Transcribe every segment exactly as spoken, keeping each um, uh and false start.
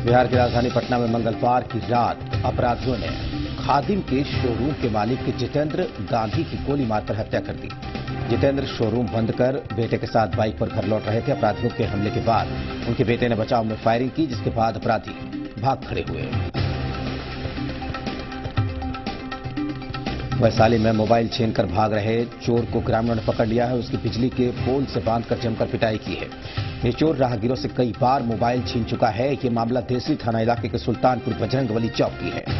बिहार की राजधानी पटना में मंगलवार की रात अपराधियों ने खादिम के शोरूम के मालिक जितेंद्र गांधी की गोली मारकर हत्या कर दी। जितेंद्र शोरूम बंद कर बेटे के साथ बाइक पर घर लौट रहे थे। अपराधियों के हमले के बाद उनके बेटे ने बचाव में फायरिंग की, जिसके बाद अपराधी भाग खड़े हुए। वैशाली में मोबाइल छीनकर भाग रहे चोर को ग्रामीणों ने पकड़ लिया है। उसकी बिजली के पोल से बांधकर जमकर पिटाई की है। ये चोर राहगीरों से कई बार मोबाइल छीन चुका है। ये मामला देसरी थाना इलाके के सुल्तानपुर बजरंगबली चौक की है।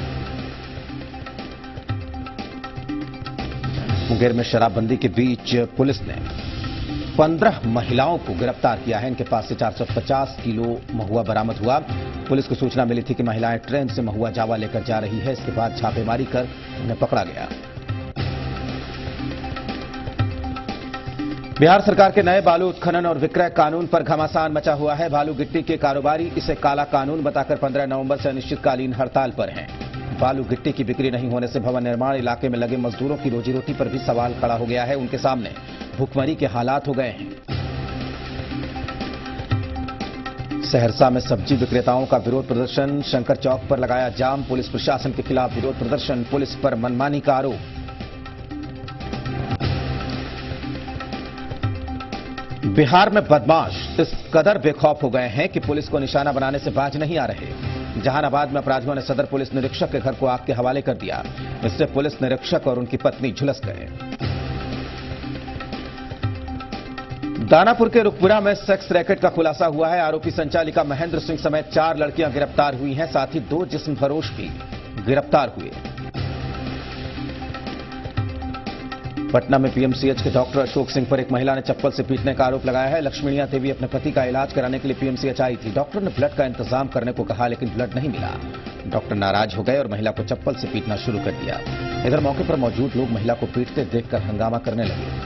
मुंगेर में शराबबंदी के बीच पुलिस ने पंद्रह महिलाओं को गिरफ्तार किया है। इनके पास से चार सौ पचास किलो महुआ बरामद हुआ। पुलिस को सूचना मिली थी कि महिलाएं ट्रेन से महुआ जावा लेकर जा रही है। इसके बाद छापेमारी कर उन्हें पकड़ा गया। बिहार सरकार के नए बालू उत्खनन और विक्रय कानून पर घमासान मचा हुआ है। बालू गिट्टी के कारोबारी इसे काला कानून बताकर पंद्रह नवंबर से अनिश्चितकालीन हड़ताल पर हैं। बालू गिट्टी की बिक्री नहीं होने से भवन निर्माण इलाके में लगे मजदूरों की रोजी रोटी पर भी सवाल खड़ा हो गया है। उनके सामने भुखमरी के हालात हो गए हैं। सहरसा में सब्जी विक्रेताओं का विरोध प्रदर्शन, शंकर चौक पर लगाया जाम। पुलिस प्रशासन के खिलाफ विरोध प्रदर्शन, पुलिस पर मनमानी का आरोप। बिहार में बदमाश इस कदर बेखौफ हो गए हैं कि पुलिस को निशाना बनाने से बाज नहीं आ रहे। जहानाबाद में अपराधियों ने सदर पुलिस निरीक्षक के घर को आग के हवाले कर दिया। इससे पुलिस निरीक्षक और उनकी पत्नी झुलस गए। दानापुर के रुकपुरा में सेक्स रैकेट का खुलासा हुआ है। आरोपी संचालिका महेंद्र सिंह समेत चार लड़कियां गिरफ्तार हुई हैं। साथ ही दो जिस्म फरोश भी गिरफ्तार हुए। पटना में पीएमसीएच के डॉक्टर अशोक सिंह पर एक महिला ने चप्पल से पीटने का आरोप लगाया है। लक्ष्मीनिया देवी अपने पति का इलाज कराने के लिए पीएमसीएच आई थी। डॉक्टर ने ब्लड का इंतजाम करने को कहा, लेकिन ब्लड नहीं मिला। डॉक्टर नाराज हो गए और महिला को चप्पल से पीटना शुरू कर दिया। इधर मौके पर मौजूद लोग महिला को पीटते देखकर हंगामा करने लगे।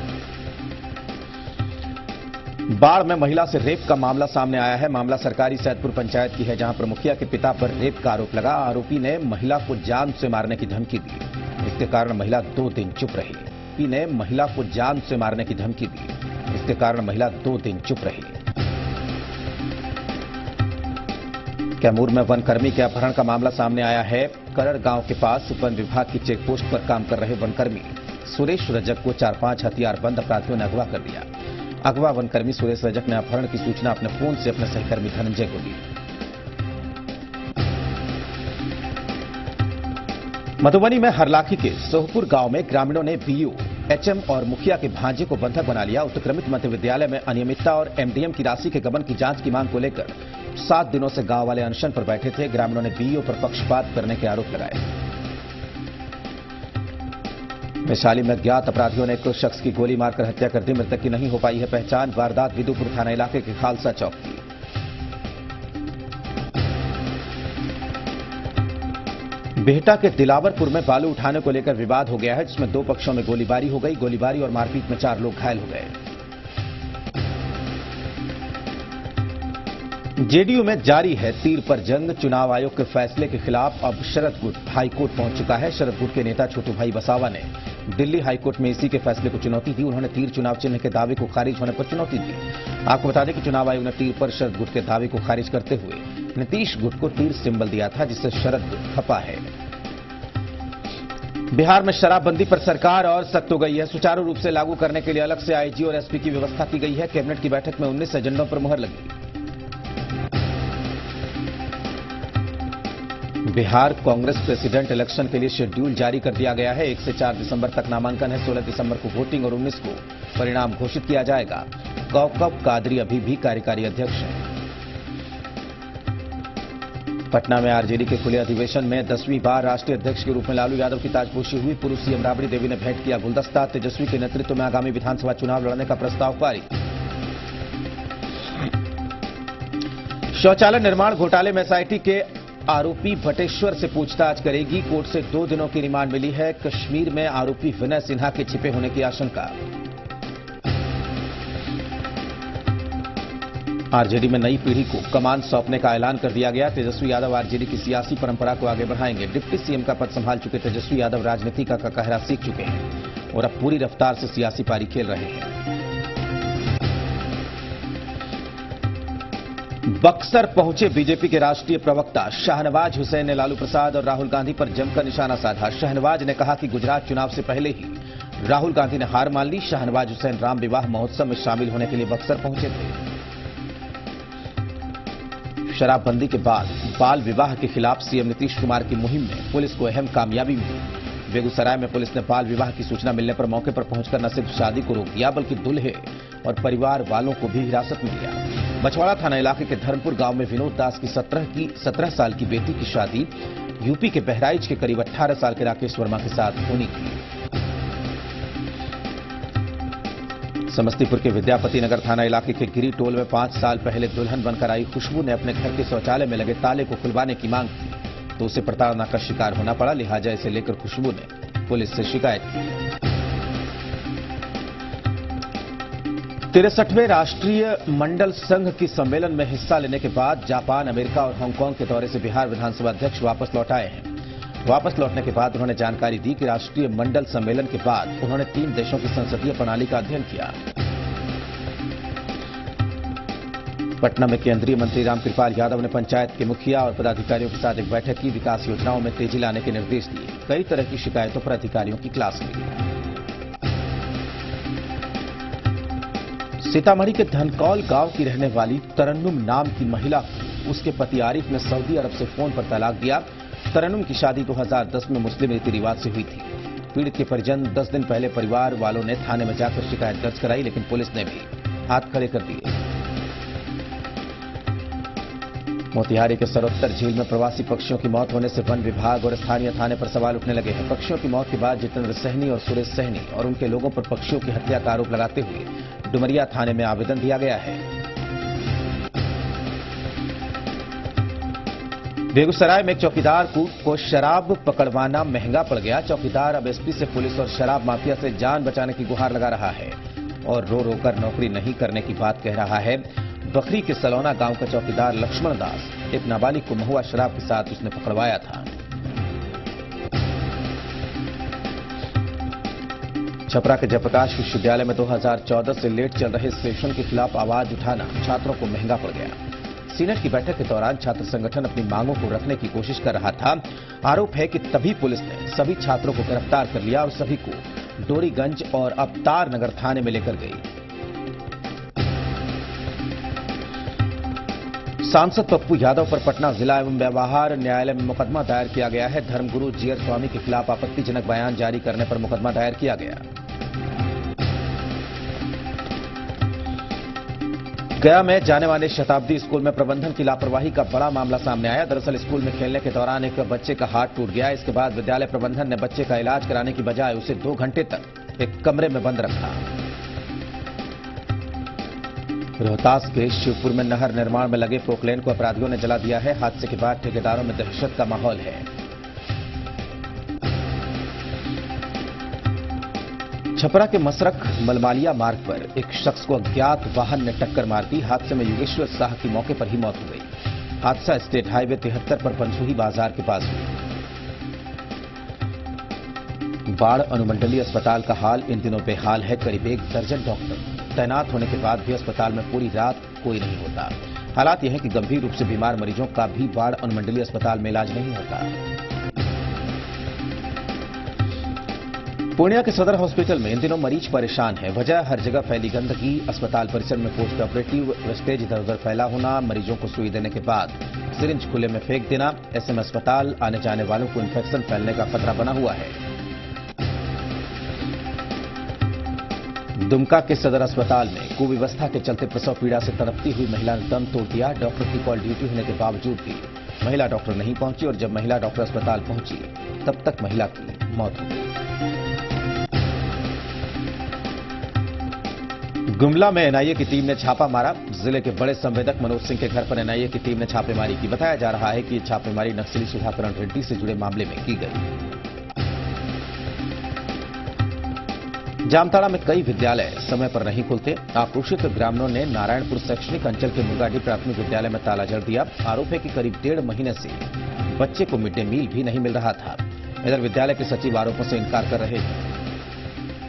बाढ़ में महिला से रेप का मामला सामने आया है। मामला सरकारी सैदपुर पंचायत की है, जहां पर मुखिया के पिता पर रेप का आरोप लगा। आरोपी ने महिला को जान से मारने की धमकी दी। इसके कारण महिला दो दिन चुप रही। आरोपी ने महिला को जान से मारने की धमकी दी। इसके कारण महिला दो दिन चुप रही। कैमूर में वनकर्मी के अपहरण का मामला सामने आया है। करड़ गांव के पास वन विभाग की चेकपोस्ट पर काम कर रहे वनकर्मी सुरेश रजक को चार पांच हथियारबंद अपराधियों ने अगवा कर लिया। अगवा वनकर्मी सुरेश रजक ने अपहरण की सूचना अपने फोन से अपने सहकर्मी धनंजय को दी। मधुबनी में हरलाखी के सोहपुर गांव में ग्रामीणों ने बीओ, एचएम और मुखिया के भांजे को बंधक बना लिया। उत्क्रमित मध्य विद्यालय में अनियमितता और एमडीएम की राशि के गबन की जांच की मांग को लेकर सात दिनों से गांव वाले अनशन पर बैठे थे। ग्रामीणों ने बीओ पर पक्षपात करने के आरोप लगाए। वैशाली में अज्ञात अपराधियों ने एक शख्स की गोली मारकर हत्या कर दी। मृतक की नहीं हो पाई है पहचान। वारदात विदुपुर थाना इलाके के खालसा चौक की। बिहटा के दिलावरपुर में बालू उठाने को लेकर विवाद हो गया है, जिसमें दो पक्षों में गोलीबारी हो गई। गोलीबारी और मारपीट में चार लोग घायल हो गए। जेडीयू में जारी है तीर पर जंग। चुनाव आयोग के फैसले के खिलाफ अब शरद गुट हाईकोर्ट पहुंच चुका है। शरद गुट के नेता छोटू भाई वसावा ने दिल्ली हाईकोर्ट में इसी के फैसले को चुनौती दी। उन्होंने तीर चुनाव चिन्ह के दावे को खारिज होने पर चुनौती दी। आपको बता दें कि चुनाव आयोग ने तीर पर शरद गुट के दावे को खारिज करते हुए नीतीश गुट को तीर सिंबल दिया था, जिससे शरद गुट खपा है। बिहार में शराबबंदी पर सरकार और सख्त हो गई है। सुचारू रूप से लागू करने के लिए अलग से आईजी और एसपी की व्यवस्था की गई है। कैबिनेट की बैठक में उन्नीस एजेंडों पर मुहर लगी। बिहार कांग्रेस प्रेसिडेंट इलेक्शन के लिए शेड्यूल जारी कर दिया गया है। एक से चार दिसंबर तक नामांकन है। सोलह दिसंबर को वोटिंग और उन्नीस को परिणाम घोषित किया जाएगा। कौकब कादरी अभी भी कार्यकारी अध्यक्ष हैं। पटना में आरजेडी के खुले अधिवेशन में दसवीं बार राष्ट्रीय अध्यक्ष के रूप में लालू यादव की ताजपोशी हुई। पूर्व सीएम राबड़ी देवी ने भेंट किया गुलदस्ता। तेजस्वी के नेतृत्व में आगामी विधानसभा चुनाव लड़ने का प्रस्ताव पारित। शौचालय निर्माण घोटाले में एसआईटी के आरोपी भटेश्वर से पूछताछ करेगी। कोर्ट से दो दिनों की रिमांड मिली है। कश्मीर में आरोपी विनय सिन्हा के छिपे होने की आशंका। आरजेडी में नई पीढ़ी को कमान सौंपने का ऐलान कर दिया गया। तेजस्वी यादव आरजेडी की सियासी परंपरा को आगे बढ़ाएंगे। डिप्टी सीएम का पद संभाल चुके तेजस्वी यादव राजनीति का कहरा सीख चुके हैं और अब पूरी रफ्तार से सियासी पारी खेल रहे हैं। बक्सर पहुंचे बीजेपी के राष्ट्रीय प्रवक्ता शाहनवाज हुसैन ने लालू प्रसाद और राहुल गांधी पर जमकर निशाना साधा। शाहनवाज ने कहा कि गुजरात चुनाव से पहले ही राहुल गांधी ने हार मान ली। शाहनवाज हुसैन राम विवाह महोत्सव में शामिल होने के लिए बक्सर पहुंचे थे। शराबबंदी के बाद बाल विवाह के खिलाफ सीएम नीतीश कुमार की मुहिम में पुलिस को अहम कामयाबी मिली। बेगूसराय में पुलिस ने बाल विवाह की सूचना मिलने पर मौके पर पहुंचकर न सिर्फ शादी को रोक दिया बल्कि दूल्हे और परिवार वालों को भी हिरासत में लिया। मछवाड़ा थाना इलाके के धर्मपुर गांव में विनोद दास की सत्रह की सत्रह साल की बेटी की शादी यूपी के बहराइच के करीब अठारह साल के राकेश वर्मा के साथ होनी थी। समस्तीपुर के विद्यापति नगर थाना इलाके के गिरी टोल में पांच साल पहले दुल्हन बनकर आई खुशबू ने अपने घर के शौचालय में लगे ताले को खुलवाने की मांग की तो उसे प्रताड़ना का शिकार होना पड़ा। लिहाजा इसे लेकर खुशबू ने पुलिस से शिकायत की। तिरसठवें राष्ट्रीय मंडल संघ की सम्मेलन में हिस्सा लेने के बाद जापान, अमेरिका और हांगकांग के दौरे से बिहार विधानसभा अध्यक्ष वापस लौट आए हैं। वापस लौटने के बाद उन्होंने जानकारी दी कि राष्ट्रीय मंडल सम्मेलन के बाद उन्होंने तीन देशों की संसदीय प्रणाली का अध्ययन किया। पटना में केंद्रीय मंत्री रामकृपाल यादव ने पंचायत के मुखिया और पदाधिकारियों के साथ एक बैठक की। विकास योजनाओं में तेजी लाने के निर्देश दिए। कई तरह की शिकायतों पर अधिकारियों की क्लास ली। सीतामढ़ी के धनकौल गांव की रहने वाली तरन्नुम नाम की महिला को उसके पति आरिफ ने सऊदी अरब से फोन पर तलाक दिया। तरन्नुम की शादी दो हज़ार दस में मुस्लिम रीति रिवाज से हुई थी। पीड़ित के परिजन दस दिन पहले परिवार वालों ने थाने में जाकर शिकायत दर्ज कराई लेकिन पुलिस ने भी हाथ खड़े कर दिए। मोतिहारी के सरोत्तर झील में प्रवासी पक्षियों की मौत होने से वन विभाग और स्थानीय थाने पर सवाल उठने लगे हैं। पक्षियों की मौत के बाद जितेंद्र सहनी और सुरेश सहनी और उनके लोगों पर पक्षियों की हत्या का आरोप लगाते हुए डुमरिया थाने में आवेदन दिया गया है। बेगूसराय में एक चौकीदार को शराब पकड़वाना महंगा पड़ गया। चौकीदार अब एसपी से पुलिस और शराब माफिया से जान बचाने की गुहार लगा रहा है और रो रो कर नौकरी नहीं करने की बात कह रहा है। बखरी के सलौना गांव का चौकीदार लक्ष्मण दास एक नाबालिग को महुआ शराब के साथ उसने पकड़वाया था। छपरा के जयप्रकाश विश्वविद्यालय में दो हज़ार चौदह से लेट चल रहे सेशन के खिलाफ आवाज उठाना छात्रों को महंगा पड़ गया। सीनेट की बैठक के दौरान छात्र संगठन अपनी मांगों को रखने की कोशिश कर रहा था। आरोप है कि तभी पुलिस ने सभी छात्रों को गिरफ्तार कर लिया और सभी को डोरीगंज और अवतार नगर थाने में लेकर गई। सांसद पप्पू यादव पर पटना जिला एवं व्यवहार न्यायालय में मुकदमा दायर किया गया है। धर्मगुरु जीयर स्वामी के खिलाफ आपत्तिजनक बयान जारी करने पर मुकदमा दायर किया गया। गया में जाने वाले शताब्दी स्कूल में प्रबंधन की लापरवाही का बड़ा मामला सामने आया। दरअसल स्कूल में खेलने के दौरान एक बच्चे का हाथ टूट गया। इसके बाद विद्यालय प्रबंधन ने बच्चे का इलाज कराने की बजाय उसे दो घंटे तक एक कमरे में बंद रखा। रोहतास के शिवपुर में नहर निर्माण में लगे पोकलेन को अपराधियों ने जला दिया है। हादसे के बाद ठेकेदारों में दहशत का माहौल है। छपरा के मसरख मलमालिया मार्ग पर एक शख्स को अज्ञात वाहन ने टक्कर मार दी। हादसे में योगेश्वर साह की मौके पर ही मौत हो गई। हादसा स्टेट हाईवे तिहत्तर पर पंचूही बाजार के पास हुई। बाढ़ अनुमंडलीय अस्पताल का हाल इन दिनों बेहाल है। करीब एक दर्जन डॉक्टर तैनात होने के बाद भी अस्पताल में पूरी रात कोई नहीं होता। हालात यह है कि गंभीर रूप से बीमार मरीजों का भी बाढ़ अनुमंडलीय अस्पताल में इलाज नहीं होता। पूर्णिया के सदर हॉस्पिटल में इन दिनों मरीज परेशान है। वजह हर जगह फैली गंदगी, अस्पताल परिसर में पोस्ट ऑपरेटिव वेस्टेज इधर उधर फैला होना, मरीजों को सुई देने के बाद सिरिंज खुले में फेंक देना। ऐसे में अस्पताल आने जाने वालों को इन्फेक्शन फैलने का खतरा बना हुआ है। दुमका के सदर अस्पताल में कुव्यवस्था के चलते प्रसव पीड़ा से तड़पती हुई महिला ने दम तोड़ दिया। डॉक्टर की कॉल ड्यूटी होने के बावजूद भी महिला डॉक्टर नहीं पहुंची और जब महिला डॉक्टर अस्पताल पहुंची तब तक महिला की मौत हो गई। गुमला में एनआईए की टीम ने छापा मारा। जिले के बड़े संवेदक मनोज सिंह के घर पर एनआईए की टीम ने छापेमारी की। बताया जा रहा है कि यह छापेमारी नक्सली सुधाकरण रेड्डी से जुड़े मामले में की गई। जामताड़ा में कई विद्यालय समय पर नहीं खुलते। आक्रोशित ग्रामीणों ने नारायणपुर शैक्षणिक अंचल के मुर्गाडी प्राथमिक विद्यालय में ताला जड़ दिया। आरोप है कि करीब डेढ़ महीने से बच्चे को मिड डे मील भी नहीं मिल रहा था। इधर विद्यालय के सचिव आरोपों से इनकार कर रहे हैं।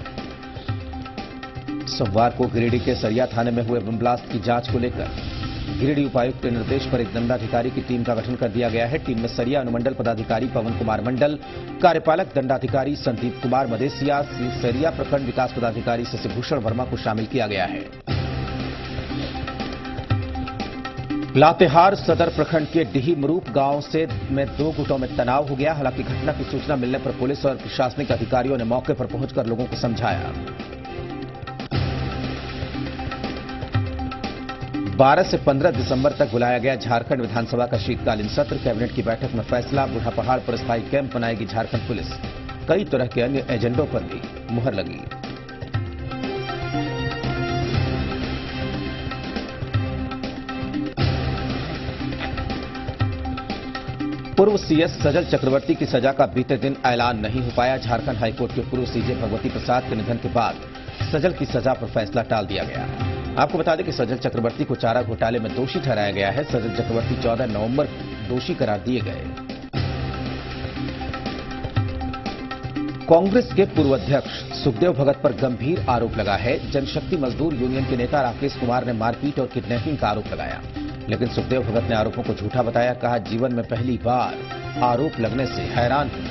सोमवार को गिरिडीह के सरिया थाने में हुए बम ब्लास्ट की जांच को लेकर गिरिडीह उपायुक्त के निर्देश पर एक दंडाधिकारी की टीम का गठन कर दिया गया है। टीम में सरिया अनुमंडल पदाधिकारी पवन कुमार मंडल, कार्यपालक दंडाधिकारी संदीप कुमार मदेसिया, सरिया प्रखंड विकास पदाधिकारी शशिभूषण वर्मा को शामिल किया गया है। लातेहार सदर प्रखंड के डिहीमरूप गांव से में दो गुटों में तनाव हो गया। हालांकि घटना की सूचना मिलने पर पुलिस और प्रशासनिक अधिकारियों ने मौके पर पहुंचकर लोगों को समझाया। बारह से पंद्रह दिसंबर तक बुलाया गया झारखंड विधानसभा का शीतकालीन सत्र। कैबिनेट की बैठक में फैसला, बूढ़ा पहाड़ पर स्थायी कैंप बनाएगी झारखंड पुलिस। कई तरह के अन्य एजेंडों पर भी मुहर लगी। पूर्व सीएस सजल चक्रवर्ती की सजा का बीते दिन ऐलान नहीं हो पाया। झारखंड हाईकोर्ट के पूर्व सीजे भगवती प्रसाद के निधन के बाद सजल की सजा पर फैसला टाल दिया गया। आपको बता दें कि सजल चक्रवर्ती को चारा घोटाले में दोषी ठहराया गया है। सजल चक्रवर्ती चौदह नवंबर को दोषी करार दिए गए। कांग्रेस के पूर्व अध्यक्ष सुखदेव भगत पर गंभीर आरोप लगा है। जनशक्ति मजदूर यूनियन के नेता राकेश कुमार ने मारपीट और किडनैपिंग का आरोप लगाया, लेकिन सुखदेव भगत ने आरोपों को झूठा बताया। कहा, जीवन में पहली बार आरोप लगने से हैरान हूं।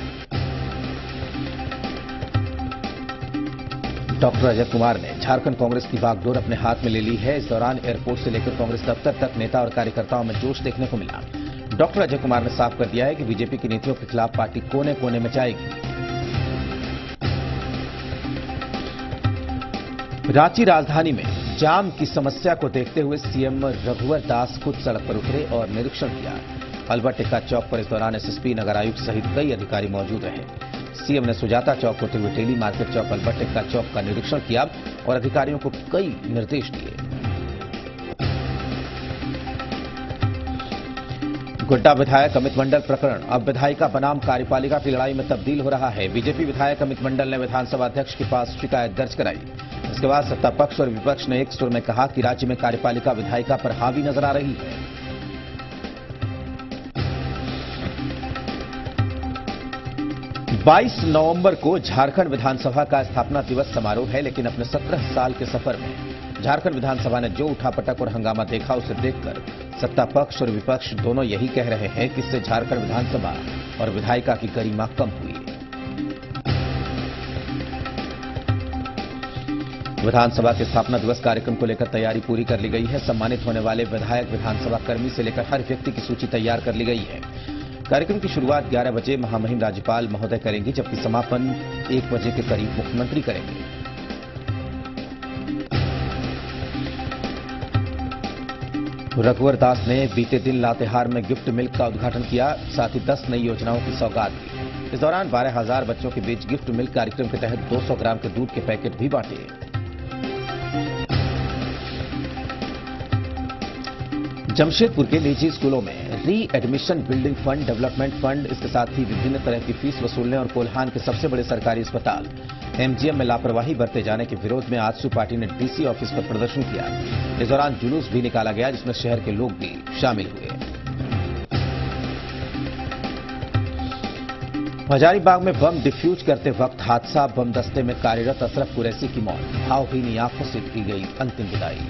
डॉक्टर अजय कुमार ने झारखंड कांग्रेस की बागडोर अपने हाथ में ले ली है। इस दौरान एयरपोर्ट से लेकर कांग्रेस दफ्तर तक नेता और कार्यकर्ताओं में जोश देखने को मिला। डॉक्टर अजय कुमार ने साफ कर दिया है कि बीजेपी की नीतियों के खिलाफ पार्टी कोने कोने में जाएगी। रांची राजधानी में जाम की समस्या को देखते हुए सीएम रघुवर दास खुद सड़क पर उतरे और निरीक्षण किया। अल्बर्ट एक्का चौक पर इस दौरान एसएसपी, नगर आयुक्त सहित कई अधिकारी मौजूद रहे। सीएम ने सुजाता चौक होते हुए tele market Chowk, Albert Ekka Chowk का निरीक्षण किया और अधिकारियों को कई निर्देश दिए। गोड्डा विधायक अमित मंडल प्रकरण, अब विधायिका बनाम कार्यपालिका की लड़ाई में तब्दील हो रहा है। बीजेपी विधायक अमित मंडल ने विधानसभा अध्यक्ष के पास शिकायत दर्ज कराई। इसके बाद सत्ता पक्ष और विपक्ष ने एक सुर में कहा कि राज्य में कार्यपालिका विधायिका पर हावी नजर आ रही है। बाईस नवंबर को झारखंड विधानसभा का स्थापना दिवस समारोह है, लेकिन अपने सत्रह साल के सफर में झारखंड विधानसभा ने जो उठापटक और हंगामा देखा, उसे देखकर सत्ता पक्ष और विपक्ष दोनों यही कह रहे हैं कि इससे झारखंड विधानसभा और विधायिका की गरिमा कम हुई। विधानसभा के स्थापना दिवस कार्यक्रम को लेकर तैयारी पूरी कर ली गई है। सम्मानित होने वाले विधायक, विधानसभा कर्मी से लेकर हर व्यक्ति की सूची तैयार कर ली गई है। कार्यक्रम की शुरुआत ग्यारह बजे महामहिम राज्यपाल महोदय करेंगी, जबकि समापन एक बजे के करीब मुख्यमंत्री करेंगे। रघुवर दास ने बीते दिन लातेहार में गिफ्ट मिल्क का उद्घाटन किया, साथ ही दस नई योजनाओं की सौगात दी। इस दौरान बारह हजार बच्चों के बीच गिफ्ट मिल्क कार्यक्रम के तहत दो सौ ग्राम के दूध के पैकेट भी बांटे। जमशेदपुर के निजी स्कूलों में readmission, building fund, development fund, इसके साथ ही विभिन्न तरह की फीस वसूलने और कोल्हान के सबसे बड़े सरकारी अस्पताल एमजीएम में लापरवाही बरते जाने के विरोध में आजसू पार्टी ने डीसी ऑफिस पर प्रदर्शन किया। इस दौरान जुलूस भी निकाला गया, जिसमें शहर के लोग भी शामिल हुए। हजारीबाग में बम डिफ्यूज करते वक्त हादसा, बम दस्ते में कार्यरत अशरफ कुरैशी की मौत, भावभीनी आंखों से की गई अंतिम विदाई।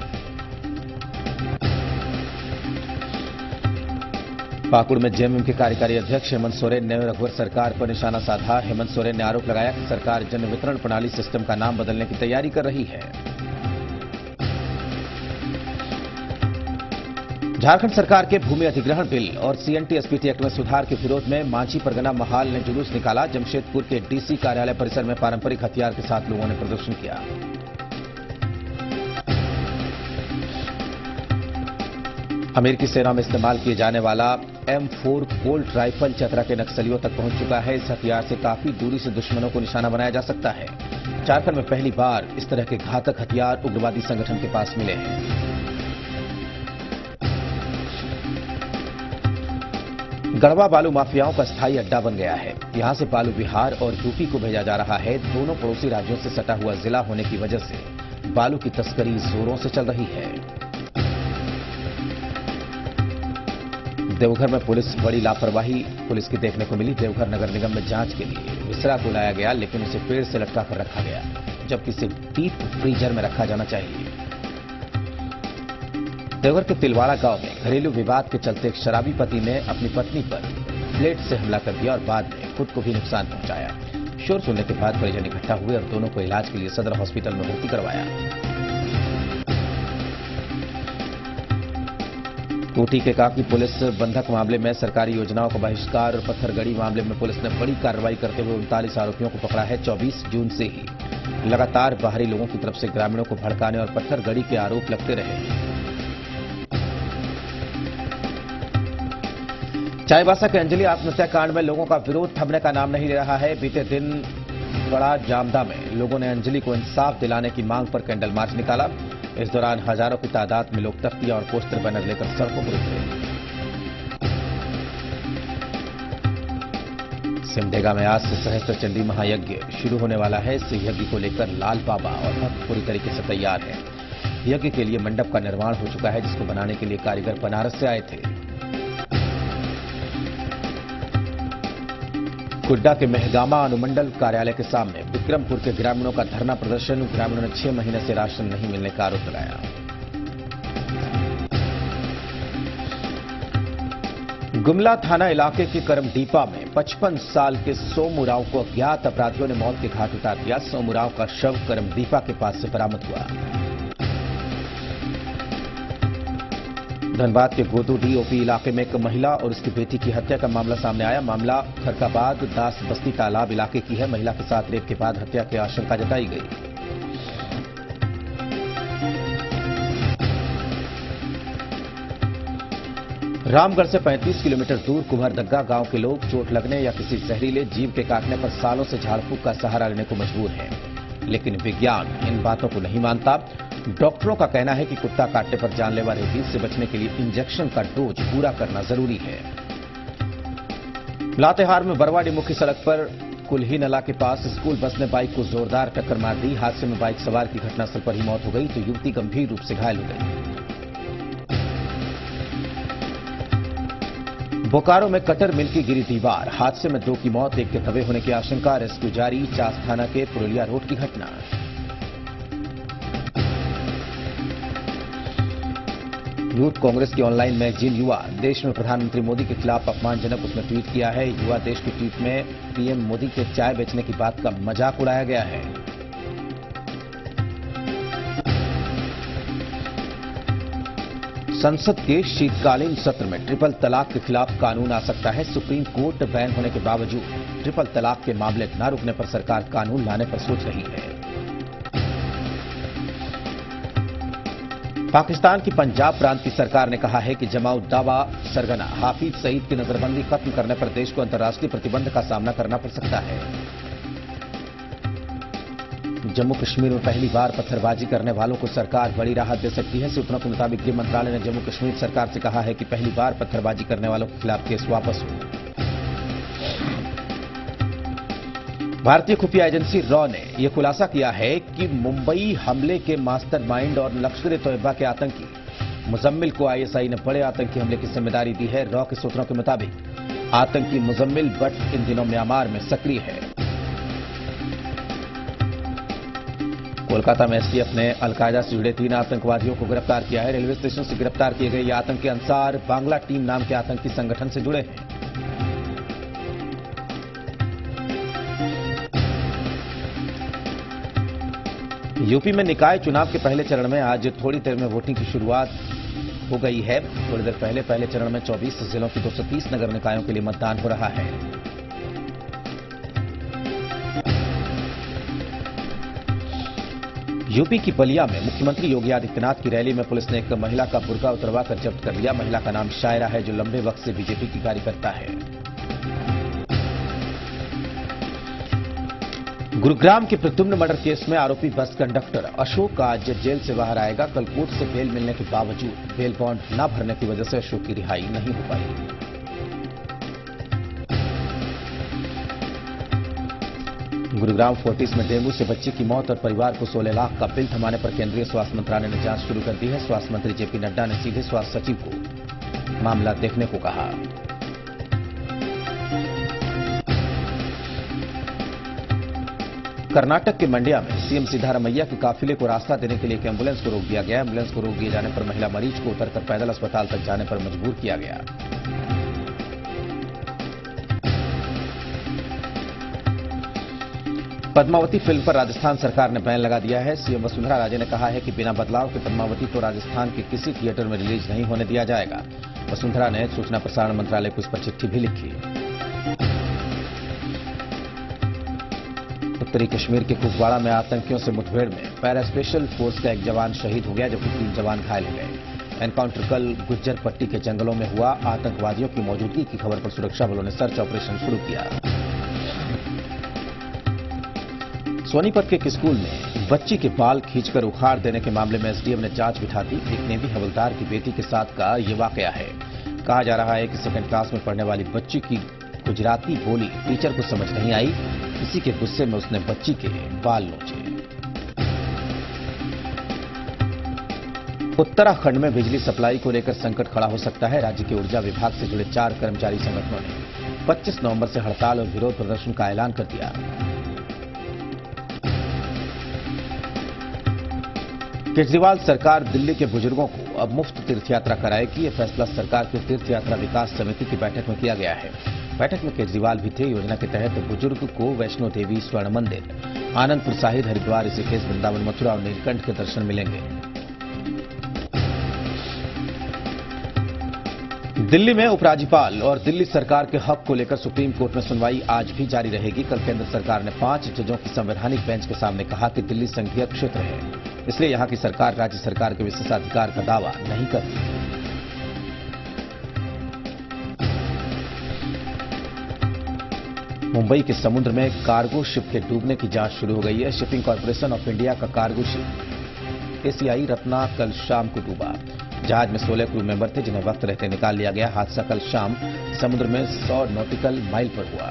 पाकुड़ में जेएमएम के कार्यकारी अध्यक्ष हेमंत सोरेन ने रघुवर सरकार पर निशाना साधा। हेमंत सोरेन ने आरोप लगाया कि सरकार जन वितरण प्रणाली सिस्टम का नाम बदलने की तैयारी कर रही है। झारखंड सरकार के भूमि अधिग्रहण बिल और सीएनटी एसपीटी एक्ट में सुधार के विरोध में मांझी परगना महाल ने जुलूस निकाला। जमशेदपुर के डीसी कार्यालय परिसर में पारंपरिक हथियार के साथ लोगों ने प्रदर्शन किया। अमेरिकी सेना में इस्तेमाल किए जाने वाला M four Colt rifle Chatra के नक्सलियों तक पहुंच चुका है। इस हथियार से काफी दूरी से दुश्मनों को निशाना बनाया जा सकता है। झारखंड में पहली बार इस तरह के घातक हथियार उग्रवादी संगठन के पास मिले हैं। गढ़वा बालू माफियाओं का स्थायी अड्डा बन गया है। यहां से बालू बिहार और यूपी को भेजा जा रहा है। दोनों पड़ोसी राज्यों से सटा हुआ जिला होने की वजह से बालू की तस्करी जोरों से चल रही है। देवघर में पुलिस बड़ी लापरवाही पुलिस की देखने को मिली। देवघर नगर निगम में जांच के लिए विसरा को लाया गया, लेकिन उसे पेड़ से लटका कर रखा गया, जबकि इसे डीप फ्रीजर में रखा जाना चाहिए। देवघर के तिलवाड़ा गांव में घरेलू विवाद के चलते एक शराबी पति ने अपनी पत्नी पर ब्लेड से हमला कर दिया और बाद में खुद को भी नुकसान पहुंचाया। शोर सुनने के बाद परिजन इकट्ठा हुए और दोनों को इलाज के लिए सदर हॉस्पिटल में भर्ती करवाया। कोटी के काकी पुलिस बंधक मामले में सरकारी योजनाओं का बहिष्कार और पत्थरगड़ी मामले में पुलिस ने बड़ी कार्रवाई करते हुए उनतालीस आरोपियों को पकड़ा है। चौबीस जून से ही लगातार बाहरी लोगों की तरफ से ग्रामीणों को भड़काने और पत्थरगड़ी के आरोप लगते रहे। चाईबासा के अंजलि आत्महत्या कांड में लोगों का विरोध थमने का नाम नहीं ले रहा है। बीते दिन बड़ा जामदा में लोगों ने अंजलि को इंसाफ दिलाने की मांग पर कैंडल मार्च निकाला। इस दौरान हजारों की तादाद में लोग तख्तियां और पोस्टर बैनर लेकर सड़कों पर उतरे। सिमडेगा में आज से सहस्त्र चंडी महायज्ञ शुरू होने वाला है। इस यज्ञ को लेकर लाल बाबा और भक्त पूरी तरीके से तैयार है। यज्ञ के लिए मंडप का निर्माण हो चुका है, जिसको बनाने के लिए कारीगर बनारस से आए थे। कुड्डा के मेहगामा अनुमंडल कार्यालय के सामने विक्रमपुर के ग्रामीणों का धरना प्रदर्शन। ग्रामीणों ने छह महीने से राशन नहीं मिलने का आरोप लगाया। गुमला थाना इलाके के करमडीपा में पचपन साल के सोमू को अज्ञात अपराधियों ने मौत के घाट उतार दिया। सोमू का शव करमडीपा के पास से बरामद हुआ। धनबाद के गोदूडी ओपी इलाके में एक महिला और उसकी बेटी की हत्या का मामला सामने आया। मामला खरकाबाद दास बस्ती तालाब इलाके की है। महिला के साथ रेप के बाद हत्या की आशंका जताई गई। रामगढ़ से पैंतीस किलोमीटर दूर कुम्हरदग्गा गांव के लोग चोट लगने या किसी जहरीले जीव के काटने पर सालों से झाड़ फूक का सहारा लेने को मजबूर हैं, लेकिन विज्ञान इन बातों को नहीं मानता। डॉक्टरों का कहना है कि कुत्ता काटने पर जानलेवा रेबीज से बचने के लिए इंजेक्शन का डोज पूरा करना जरूरी है। लातेहार में बरवाडी मुख्य सड़क पर कुल्ही नला के पास स्कूल बस ने बाइक को जोरदार टक्कर मार दी। हादसे में बाइक सवार की घटनास्थल पर ही मौत हो गई तो युवती गंभीर रूप से घायल हो गई। बोकारो में कटर मिल की गिरी दीवार। हादसे में दो की मौत, एक के दबे होने की आशंका। रेस्क्यू जारी। चास थाना के पुरुलिया रोड की घटना। यूथ कांग्रेस की ऑनलाइन मैगजीन युवा देश में प्रधानमंत्री मोदी के खिलाफ अपमानजनक उसने ट्वीट किया है। युवा देश की ट्वीट में पीएम मोदी के चाय बेचने की बात का मजाक उड़ाया गया है। संसद के शीतकालीन सत्र में ट्रिपल तलाक के खिलाफ कानून आ सकता है। सुप्रीम कोर्ट बैन होने के बावजूद ट्रिपल तलाक के मामले न रुकने पर सरकार कानून लाने पर सोच रही है। पाकिस्तान की पंजाब प्रांत की सरकार ने कहा है कि जमाऊ दावा सरगना हाफिज सईद की नजरबंदी खत्म करने पर देश को अंतर्राष्ट्रीय प्रतिबंध का सामना करना पड़ सकता है। जम्मू कश्मीर में पहली बार पत्थरबाजी करने वालों को सरकार बड़ी राहत दे सकती है। सूत्रों के मुताबिक गृह मंत्रालय ने जम्मू कश्मीर सरकार से कहा है कि पहली बार पत्थरबाजी करने वालों के खिलाफ केस वापस हो। भारतीय खुफिया एजेंसी रॉ ने यह खुलासा किया है कि मुंबई हमले के मास्टरमाइंड और लश्कर-ए-तोयबा के आतंकी मुजम्मिल को आईएसआई ने बड़े आतंकी हमले की जिम्मेदारी दी है। रॉ के सूत्रों के मुताबिक आतंकी मुजम्मिल भट्ट इन दिनों म्यांमार में सक्रिय है। कोलकाता में एसटीएफ ने अलकायदा से जुड़े तीन आतंकवादियों को गिरफ्तार किया है। रेलवे स्टेशन से गिरफ्तार किए गए ये आतंकी अंसार बांग्ला टीम नाम के आतंकी संगठन से जुड़े हैं। यूपी में निकाय चुनाव के पहले चरण में आज थोड़ी देर में वोटिंग की शुरुआत हो गई है। थोड़ी देर पहले पहले चरण में चौबीस जिलों की दो सौ तीस नगर निकायों के लिए मतदान हो रहा है। यूपी की बलिया में मुख्यमंत्री योगी आदित्यनाथ की रैली में पुलिस ने एक महिला का बुर्का उतरवा कर जब्त कर लिया। महिला का नाम शायरा है, जो लंबे वक्त से बीजेपी की कार्यकर्ता है। गुरुग्राम के प्रद्युम्न मर्डर केस में आरोपी बस कंडक्टर अशोक आज जेल से बाहर आएगा। कल कोर्ट से बेल मिलने के बावजूद बेल बॉन्ड न भरने की वजह से अशोक की रिहाई नहीं हो पाई। गुरुग्राम फोर्टिस में डेंगू से बच्ची की मौत और परिवार को सोलह लाख का बिल थमाने पर केंद्रीय स्वास्थ्य मंत्रालय ने जांच शुरू कर दी है। स्वास्थ्य मंत्री जेपी नड्डा ने सीधे स्वास्थ्य सचिव को मामला देखने को कहा। कर्नाटक के मंड्या में सीएम सिद्धारमैया के काफिले को रास्ता देने के लिए एक एम्बुलेंस को रोक दिया गया। एम्बुलेंस को रोक दिए जाने पर महिला मरीज को उतरकर पैदल अस्पताल तक जाने पर मजबूर किया गया। पद्मावती फिल्म पर राजस्थान सरकार ने बैन लगा दिया है। सीएम वसुंधरा राजे ने कहा है कि बिना बदलाव के पद्मावती को राजस्थान के किसी थिएटर में रिलीज नहीं होने दिया जाएगा। वसुंधरा ने सूचना प्रसारण मंत्रालय को इस पर चिट्ठी भी लिखी। उत्तरी कश्मीर के कुपवाड़ा में आतंकियों से मुठभेड़ में पैरा स्पेशल फोर्स का एक जवान शहीद हो गया, जबकि तीन जवान घायल हो गए। एनकाउंटर कल गुज्जर पट्टी के जंगलों में हुआ। आतंकवादियों की मौजूदगी की खबर पर सुरक्षा बलों ने सर्च ऑपरेशन शुरू किया। सोनीपत के एक स्कूल में बच्ची के बाल खींचकर उखाड़ देने के मामले में एसडीएम ने जांच बिठा दी। एक नेवी हवलदार की बेटी के साथ का ये वाकया है। कहा जा रहा है कि सेकंड क्लास में पढ़ने वाली बच्ची की गुजराती बोली टीचर को समझ नहीं आई। इसी के गुस्से में उसने बच्ची के बाल नोचे। उत्तराखंड में बिजली सप्लाई को लेकर संकट खड़ा हो सकता है। राज्य के ऊर्जा विभाग से जुड़े चार कर्मचारी संगठनों ने पच्चीस नवंबर से हड़ताल और विरोध प्रदर्शन का ऐलान कर दिया। केजरीवाल सरकार दिल्ली के बुजुर्गों को अब मुफ्त तीर्थ यात्रा कराएगी। यह फैसला सरकार की तीर्थ यात्रा विकास समिति की बैठक में किया गया है। बैठक में केजरीवाल भी थे। योजना के तहत बुजुर्ग को वैष्णो देवी, स्वर्ण मंदिर, आनंदपुर साहिब, हरिद्वार, ऋषिकेश, वृंदावन, मथुरा और नीलकंठ के दर्शन मिलेंगे। दिल्ली में उपराज्यपाल और दिल्ली सरकार के हक को लेकर सुप्रीम कोर्ट में सुनवाई आज भी जारी रहेगी। कल केंद्र सरकार ने पांच जजों की संवैधानिक बेंच के सामने कहा कि दिल्ली संघीय क्षेत्र है, इसलिए यहां की सरकार राज्य सरकार के विशेषाधिकार का दावा नहीं करती। मुंबई के समुद्र में कार्गो शिप के डूबने की जांच शुरू हो गई है। शिपिंग कॉर्पोरेशन ऑफ इंडिया का कार्गो शिप एसीआई रत्ना कल शाम को डूबा। जहाज में सोलह क्रू मेंबर थे, जिन्हें वक्त रहते निकाल लिया गया। हादसा कल शाम समुद्र में सौ नॉटिकल माइल पर हुआ।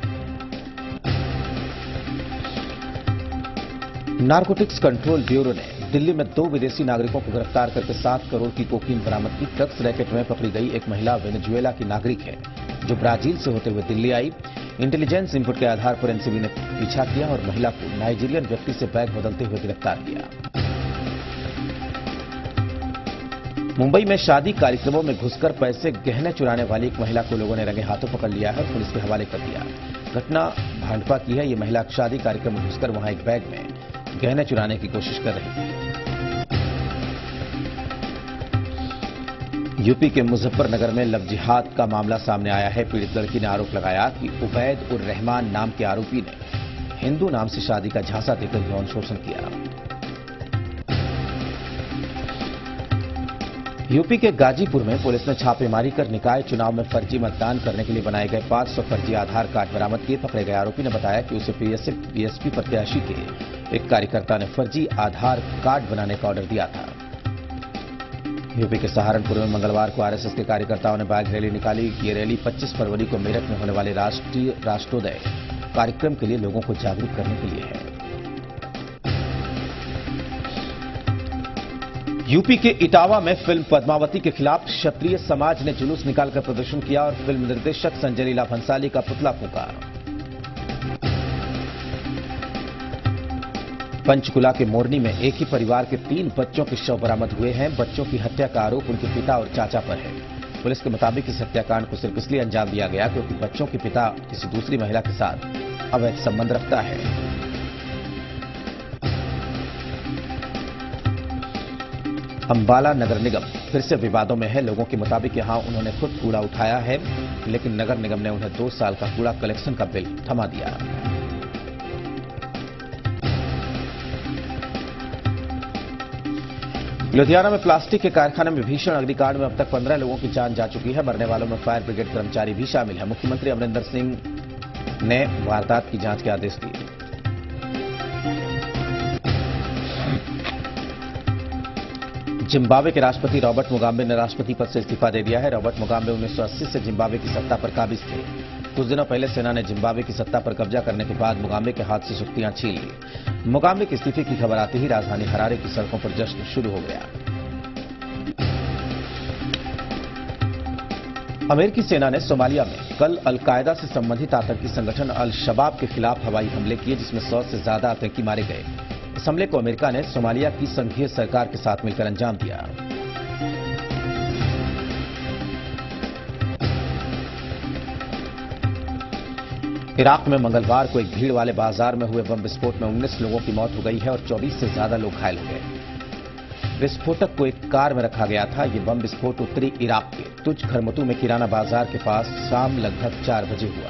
नारकोटिक्स कंट्रोल ब्यूरो ने दिल्ली में दो विदेशी नागरिकों को गिरफ्तार करके सात करोड़ की कोकीन बरामद की। ड्रग्स रैकेट में पकड़ी गई एक महिला वेनेजुएला की नागरिक है, जो ब्राजील से होते हुए दिल्ली आई। इंटेलिजेंस इनपुट के आधार पर एनसीबी ने पीछा किया और महिला को नाइजीरियन व्यक्ति से बैग बदलते हुए गिरफ्तार किया। मुंबई में शादी कार्यक्रमों में घुसकर पैसे गहने चुराने वाली एक महिला को लोगों ने रंगे हाथों पकड़ लिया है और पुलिस के हवाले कर दिया। घटना भांडपा की है। ये महिला शादी कार्यक्रम में घुसकर वहां एक बैग में गहने चुराने की कोशिश कर रही थी। यूपी के मुजफ्फरनगर में लव जिहाद का मामला सामने आया है। पीड़ित लड़की ने आरोप लगाया कि उबैद उर रहमान नाम के आरोपी ने हिंदू नाम से शादी का झांसा देकर यौन शोषण किया। यूपी के गाजीपुर में पुलिस ने छापेमारी कर निकाय चुनाव में फर्जी मतदान करने के लिए बनाए गए पांच सौ फर्जी आधार कार्ड बरामद किए। पकड़े गए आरोपी ने बताया कि उसे बीएसपी प्रत्याशी के एक कार्यकर्ता ने फर्जी आधार कार्ड बनाने का ऑर्डर दिया था। यूपी के सहारनपुर में मंगलवार को आरएसएस के कार्यकर्ताओं ने बाइक रैली निकाली। ये रैली पच्चीस फरवरी को मेरठ में होने वाले राष्ट्रीय राष्ट्रोदय कार्यक्रम के लिए लोगों को जागरूक करने के लिए है। यूपी के इटावा में फिल्म पद्मावती के खिलाफ क्षत्रिय समाज ने जुलूस निकालकर प्रदर्शन किया और फिल्म निर्देशक संजय लीला भंसाली का पुतला फूंका। पंचकुला के मोरनी में एक ही परिवार के तीन बच्चों के शव बरामद हुए हैं। बच्चों की हत्या का आरोप उनके पिता और चाचा पर है। पुलिस के मुताबिक इस हत्याकांड को सिर्फ इसलिए अंजाम दिया गया क्योंकि बच्चों के पिता किसी दूसरी महिला के साथ अवैध संबंध रखता है। अंबाला नगर निगम फिर से विवादों में है। लोगों के मुताबिक यहां उन्होंने खुद कूड़ा उठाया है, लेकिन नगर निगम ने उन्हें दो साल का कूड़ा कलेक्शन का बिल थमा दिया। लुधियाना में प्लास्टिक के कारखाने में भीषण अग्निकांड में अब तक पंद्रह लोगों की जान जा चुकी है। मरने वालों में फायर ब्रिगेड कर्मचारी भी शामिल है। मुख्यमंत्री अमरिंदर सिंह ने वारदात की जांच के आदेश दिए। जिम्बाब्वे के राष्ट्रपति रॉबर्ट मुगाबे ने राष्ट्रपति पद से इस्तीफा दे दिया है। रॉबर्ट मुगाबे उन्नीस सौ अस्सी से जिम्बाब्वे की सत्ता पर काबिज थे। कुछ दिनों पहले सेना ने जिम्बाब्वे की सत्ता पर कब्जा करने के बाद मुगाबे के हाथ से शक्तियां छीन ली। मुगाबे के इस्तीफे की खबर आते ही राजधानी हरारे की सड़कों पर जश्न शुरू हो गया। अमेरिकी सेना ने सोमालिया में कल अलकायदा से संबंधित आतंकी संगठन अल शबाब के खिलाफ हवाई हमले किए, जिसमें सौ से ज्यादा आतंकी मारे गए। इस हमले को अमेरिका ने सोमालिया की संघीय सरकार के साथ मिलकर अंजाम दिया। इराक में मंगलवार को एक भीड़ वाले बाजार में हुए बम विस्फोट में उन्नीस लोगों की मौत हो गई है और चौबीस से ज्यादा लोग घायल हो गए। विस्फोटक को एक कार में रखा गया था। यह बम विस्फोट उत्तरी इराक के तुज खरमतू में किराना बाजार के पास शाम लगभग चार बजे हुआ।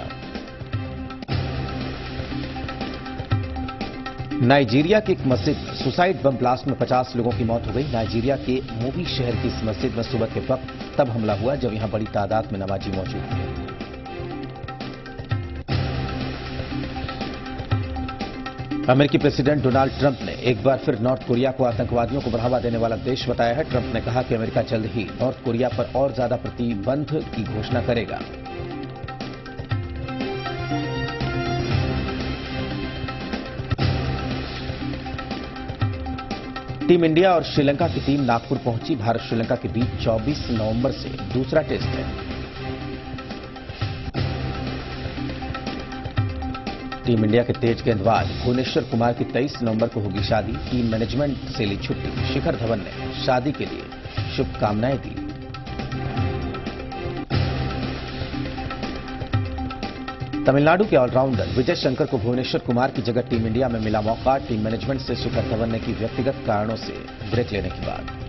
नाइजीरिया की एक मस्जिद सुसाइड बम ब्लास्ट में पचास लोगों की मौत हो गई। नाइजीरिया के मोबी शहर की इस मस्जिद में सुबह के वक्त तब हमला हुआ जब यहां बड़ी तादाद में नमाजी मौजूद थे। अमेरिकी प्रेसिडेंट डोनाल्ड ट्रंप ने एक बार फिर नॉर्थ कोरिया को आतंकवादियों को बढ़ावा देने वाला देश बताया है। ट्रंप ने कहा कि अमेरिका जल्द ही नॉर्थ कोरिया पर और ज्यादा प्रतिबंध की घोषणा करेगा। टीम इंडिया और श्रीलंका की टीम नागपुर पहुंची। भारत श्रीलंका के बीच चौबीस नवंबर से दूसरा टेस्ट है। टीम इंडिया के तेज गेंदबाज भुवनेश्वर कुमार की तेईस नवंबर को होगी शादी। टीम मैनेजमेंट से ली छुट्टी। शिखर धवन ने शादी के लिए शुभकामनाएं दी। तमिलनाडु के ऑलराउंडर विजय शंकर को भुवनेश्वर कुमार की जगह टीम इंडिया में मिला मौका। टीम मैनेजमेंट से शिखर धवन ने की व्यक्तिगत कारणों से ब्रेक लेने की बात।